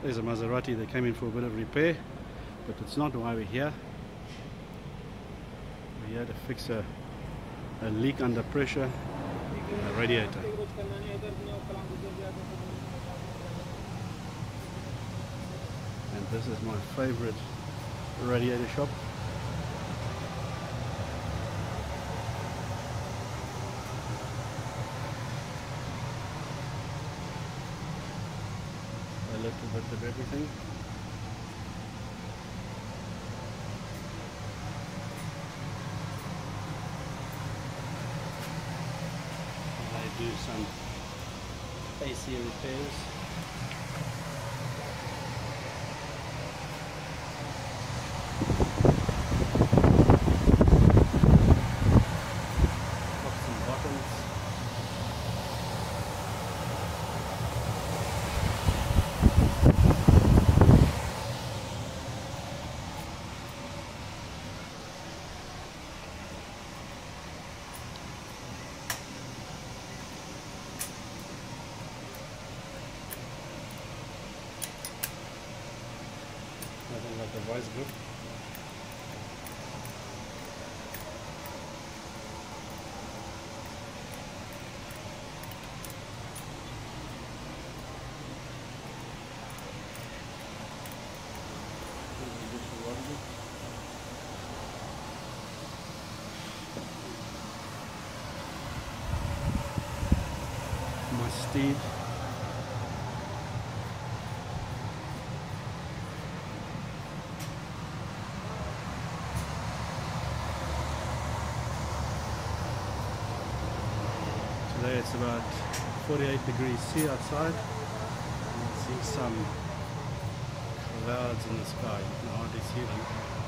There's a Maserati that came in for a bit of repair, but it's not why we're here. We're here to fix a leak under pressure in the radiator. And this is my favorite radiator shop. A little bit of everything. They do some AC repairs. Tops and bottoms. Nothing like the vice grip. My Steed. Today it's about 48 degrees C outside. You can see some clouds in the sky. You can hardly see them.